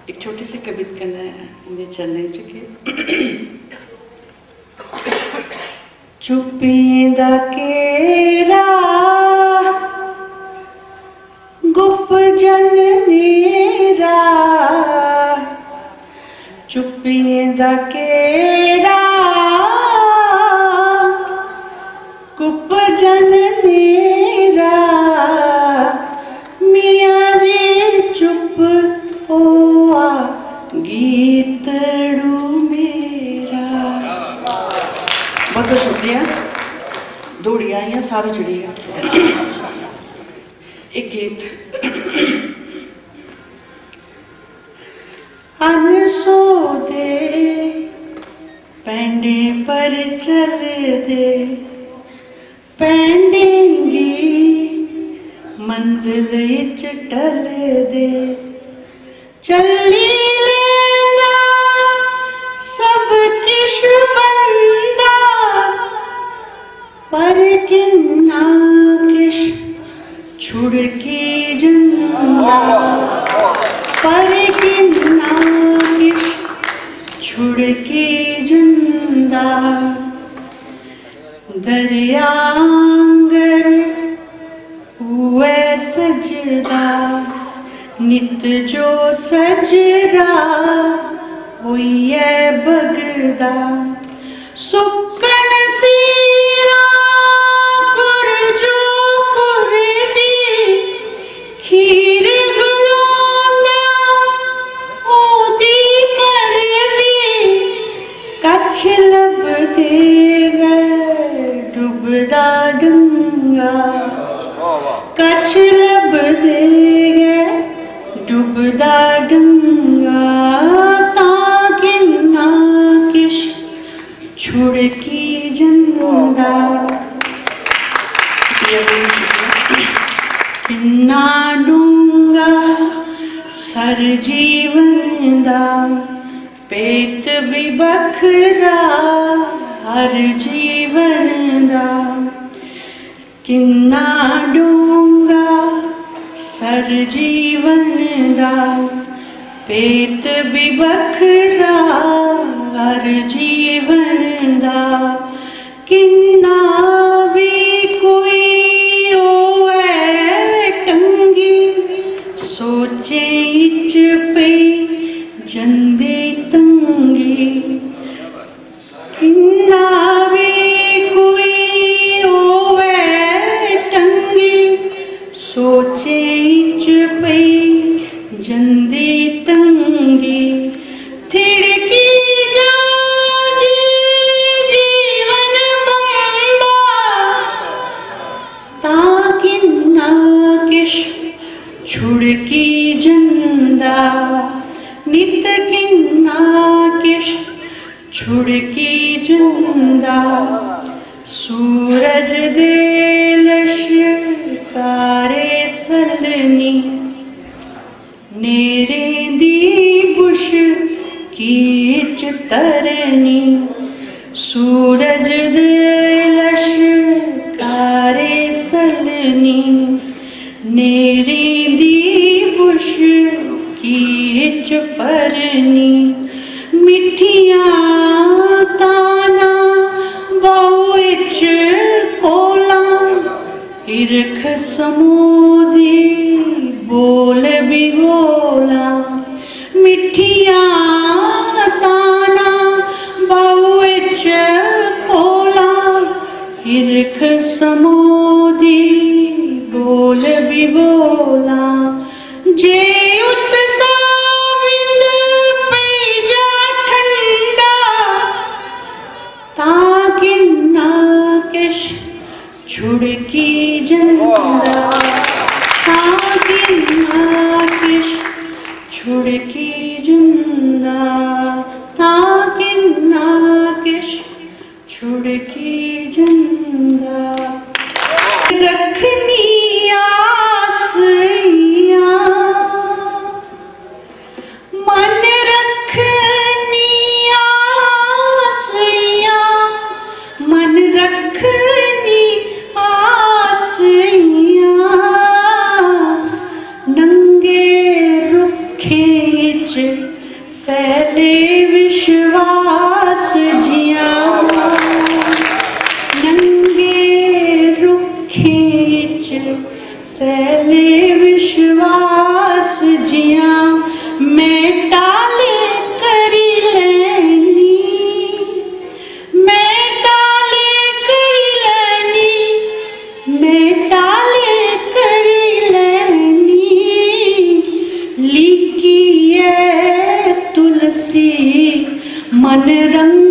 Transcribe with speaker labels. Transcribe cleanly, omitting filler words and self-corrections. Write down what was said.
Speaker 1: एक छोटी सी कविता करना इन्हें चलने चुके चुपिंदा केरा गुप जन नेरा चुपिंदा केरा गुप जन नेरा मियाँ रे चुप होआ गीतड़ू मेरा। बहुत बहुत शुक्रिया। दौड़ी आई हैं सारी चढ़ी है। एक गीत अनसो दे पैंडे पर चल दे पैंडेंगी मंजिल टल दे चली लेंदा सब किश बंदा पर किन्ना किश छुड़की जंदा पर किन्ना किश छुड़की जंदा दरियांगर हुए सजदा नित जो सजरा हुई बगदा सुकन सीरा कुरजो कुरजी खीर गुलोंदा ओदी मर्जी कच्छ लब देगा डुबदा डूंगा कच्छ लब देगा डुबदा डूंगा ताकि ना किश छुड़की जंदा किन्ना डूंगा सर जीवन दा पेट भी बखरा हर जीवन दा किन्ना डूंगा सर जीवन दा पेट भी बखरा हर जीवन दा किन्ना भी कोई होए टंगी सोचे इच पई जंदे तंगी किन्ना भी कोई होवे टंगी सोचे इच पई जंदे तंगी थिड़की जाजी जीवन बंदा ताकि ना किश छुड़की जंदा नित किन्ना किश छुड़की जंदा सूरज दे लश्कारे सलनी नेरे दी बुश कीच तरनी सूरज दे लश्कारे सलनी नेरे दी बुश कीच परनी मिठियां ताना बाऊ इच कोला हिरख समूदी बोल भी बोला मिठियां ताना बाऊ इच कोला हिरख समूदी बोल भी बोला जे उत्साविंद पे जा ठंडा ताकि ना किश छुड़की जंदा ताकि ना किश छुड़की जंदा ताकि ना किश छुड़की जंदा रखनी आसियां मन रखनी आसियां मन रखनी आसियां नंगे रुखे सैले विश्वास जिया नंगे रुखे सैले विश्वास जिया मैं टाले करी लैनी मैं टाले करी लैनी मैं टाले करी लैनी लिखी है तुलसी मन रंग